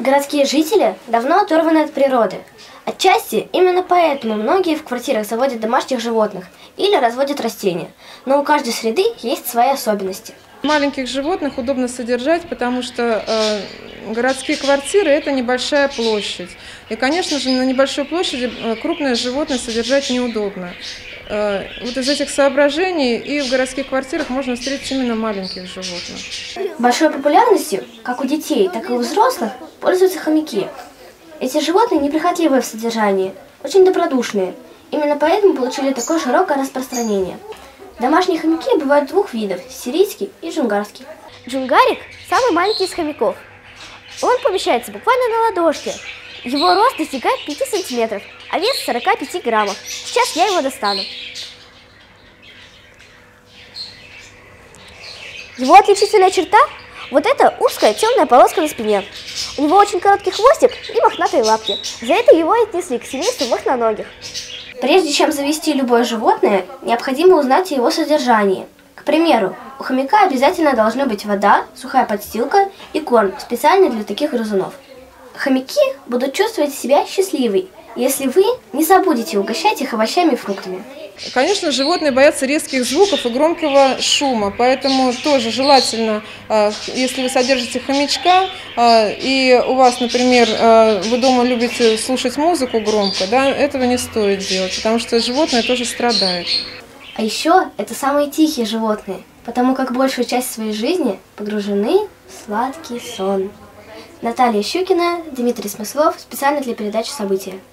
Городские жители давно оторваны от природы. Отчасти именно поэтому многие в квартирах заводят домашних животных или разводят растения. Но у каждой среды есть свои особенности. Маленьких животных удобно содержать, потому что городские квартиры – это небольшая площадь. И, конечно же, на небольшой площади крупное животное содержать неудобно. Вот из этих соображений и в городских квартирах можно встретить именно маленьких животных. Большой популярностью, как у детей, так и у взрослых, пользуются хомяки. Эти животные неприхотливые в содержании, очень добродушные. Именно поэтому получили такое широкое распространение. Домашние хомяки бывают двух видов – сирийский и джунгарский. Джунгарик – самый маленький из хомяков. Он помещается буквально на ладошке. Его рост достигает 5 сантиметров, а вес 45 граммов. Сейчас я его достану. Его отличительная черта – вот эта узкая темная полоска на спине. У него очень короткий хвостик и мохнатые лапки. За это его отнесли к семейству мохноногих. Прежде чем завести любое животное, необходимо узнать о его содержании. К примеру, у хомяка обязательно должны быть вода, сухая подстилка и корм, специальный для таких грызунов. Хомяки будут чувствовать себя счастливой, если вы не забудете угощать их овощами и фруктами. Конечно, животные боятся резких звуков и громкого шума, поэтому тоже желательно, если вы содержите хомячка, и у вас, например, вы дома любите слушать музыку громко, да, этого не стоит делать, потому что животное тоже страдает. А еще это самые тихие животные, потому как большую часть своей жизни погружены в сладкий сон. Наталья Щукина, Дмитрий Смыслов, специально для передачи «События».